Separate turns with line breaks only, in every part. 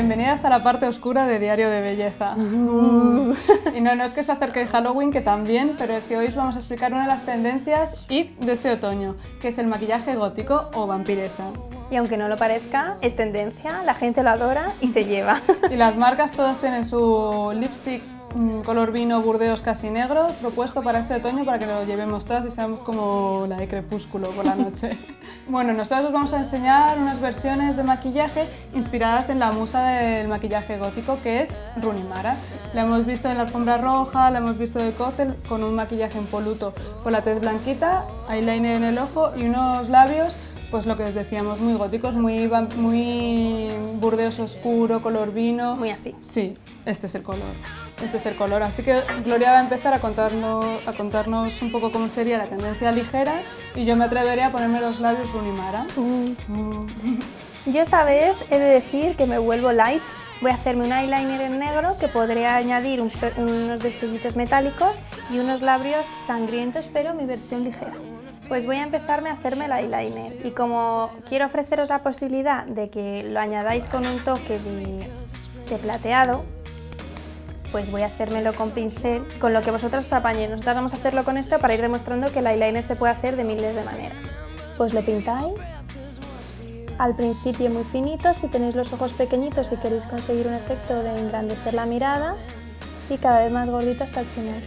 Bienvenidas a la parte oscura de Diario de Belleza. Y no es que se acerque Halloween, que también, pero es que hoy os vamos a explicar una de las tendencias IT de este otoño, que es el maquillaje gótico o vampiresa.
Y aunque no lo parezca, es tendencia, la gente lo adora y se lleva.
Y las marcas todas tienen su lipstick color vino Burdeos casi negro propuesto para este otoño para que lo llevemos todas y seamos como la de Crepúsculo por la noche. Bueno, nosotros os vamos a enseñar unas versiones de maquillaje inspiradas en la musa del maquillaje gótico, que es Rooney Mara. La hemos visto en la alfombra roja, la hemos visto de cóctel con un maquillaje impoluto con la tez blanquita, eyeliner en el ojo y unos labios, pues lo que os decíamos, muy góticos, muy Burdeos oscuro, color vino.
Muy así.
Sí, este es el color. Este es el color, así que Gloria va a empezar a contarnos un poco cómo sería la tendencia ligera y yo me atreveré a ponerme los labios Rooney Mara.
Yo esta vez he de decir que me vuelvo light. Voy a hacerme un eyeliner en negro que podría añadir unos destellitos metálicos y unos labios sangrientos, pero mi versión ligera. Pues voy a empezarme a hacerme el eyeliner y como quiero ofreceros la posibilidad de que lo añadáis con un toque de plateado, pues voy a hacérmelo con pincel, con lo que vosotros os apañéis. Nosotros vamos a hacerlo con esto para ir demostrando que el eyeliner se puede hacer de miles de maneras. Pues lo pintáis, al principio muy finito, si tenéis los ojos pequeñitos y queréis conseguir un efecto de engrandecer la mirada, y cada vez más gordito hasta el final.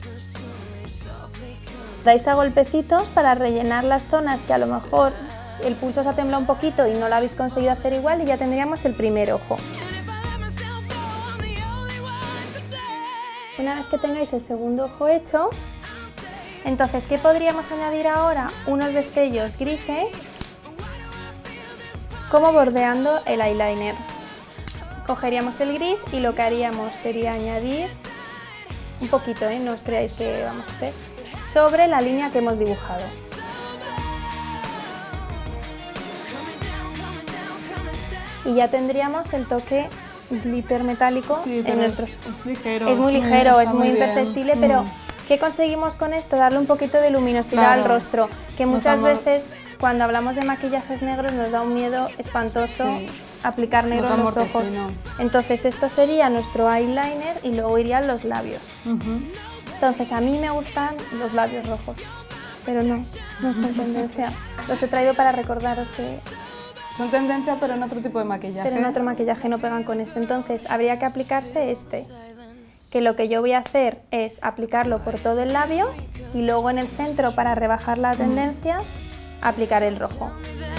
Dais a golpecitos para rellenar las zonas que a lo mejor el pulso os ha temblado un poquito y no lo habéis conseguido hacer igual y ya tendríamos el primer ojo. Una vez que tengáis el segundo ojo hecho, entonces, ¿qué podríamos añadir ahora? Unos destellos grises, como bordeando el eyeliner. Cogeríamos el gris y lo que haríamos sería añadir un poquito, no os creáis que vamos a hacer, sobre la línea que hemos dibujado. Y ya tendríamos el toque glitter metálico.
Sí, pero es ligero.
Es muy ligero, es muy imperceptible, pero ¿qué conseguimos con esto? Darle un poquito de luminosidad al rostro, que muchas veces cuando hablamos de maquillajes negros nos da un miedo espantoso aplicar negro en los ojos. Entonces esto sería nuestro eyeliner y luego irían los labios. Entonces a mí me gustan los labios rojos, pero no son tendencia. Los he traído para recordaros que
son tendencia, pero en otro tipo de maquillaje.
Pero en otro maquillaje no pegan con este. Entonces habría que aplicarse este, que lo que yo voy a hacer es aplicarlo por todo el labio y luego en el centro, para rebajar la tendencia, aplicar el rojo.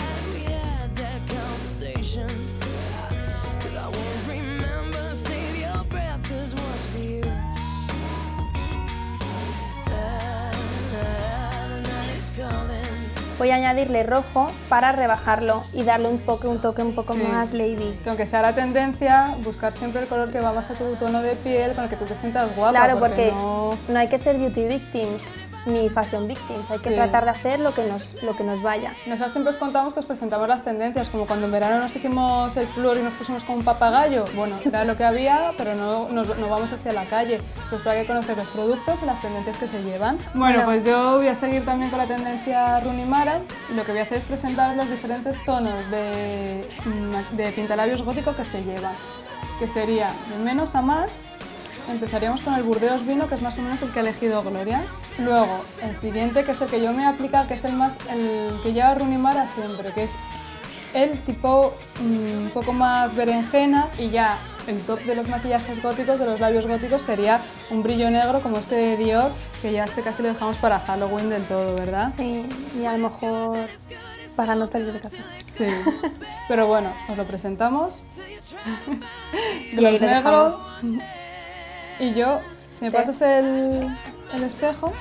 Voy a añadirle rojo para rebajarlo y darle un toque un poco más lady.
Que aunque sea la tendencia, buscar siempre el color que va más a tu tono de piel, con el que tú te sientas guapa.
Claro, porque no hay que ser beauty victims ni fashion victims, hay que tratar de hacer lo que nos vaya.
Nosotros siempre os contamos que os presentamos las tendencias, como cuando en verano nos hicimos el flúor y nos pusimos como un papagayo. Bueno, era lo que había, pero no vamos hacia la calle. Pues para que conocer los productos y las tendencias que se llevan. Bueno, pues yo voy a seguir también con la tendencia Rooney Mara y lo que voy a hacer es presentaros los diferentes tonos de pintalabios gótico que se llevan, que sería de menos a más. Empezaríamos con el Burdeos vino, que es más o menos el que ha elegido Gloria. Luego, el siguiente, que es el que yo me he aplicado, que es el que lleva Rooney Mara siempre, que es el tipo un poco más berenjena, y ya el top de los maquillajes góticos, de los labios góticos, sería un brillo negro como este de Dior, que ya casi lo dejamos para Halloween del todo, ¿verdad?
Sí, y a lo mejor para no salir de casa.
Sí, pero bueno, os lo presentamos. Los negros. Y yo, si me pasas el espejo,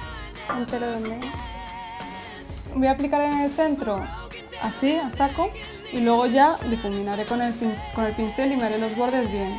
voy a aplicar en el centro, así, a saco, y luego ya difuminaré con el pincel y me haré los bordes bien.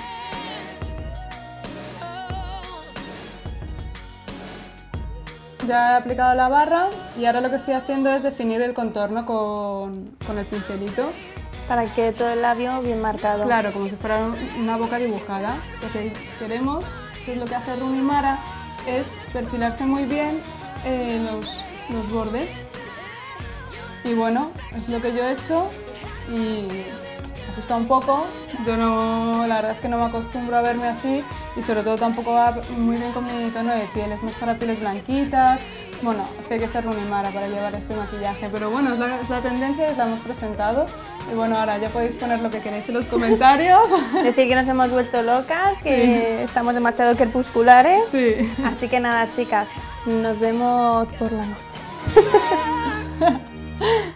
Ya he aplicado la barra y ahora lo que estoy haciendo es definir el contorno con el pincelito.
Para que quede todo el labio bien marcado.
Claro, como si fuera una boca dibujada. Lo que queremos, que es lo que hace Rooney Mara, es perfilarse muy bien los bordes. Y bueno, es lo que yo he hecho y asusta un poco. Yo no, la verdad es que no me acostumbro a verme así y sobre todo tampoco va muy bien con mi tono de piel, es más para pieles blanquitas. Bueno, es que hay que ser Runimara para llevar este maquillaje, pero bueno, es la tendencia y la hemos presentado. Y bueno, ahora ya podéis poner lo que queréis en los comentarios.
Decir que nos hemos vuelto locas, que estamos demasiado crepusculares.
Sí.
Así que nada, chicas, nos vemos por la noche.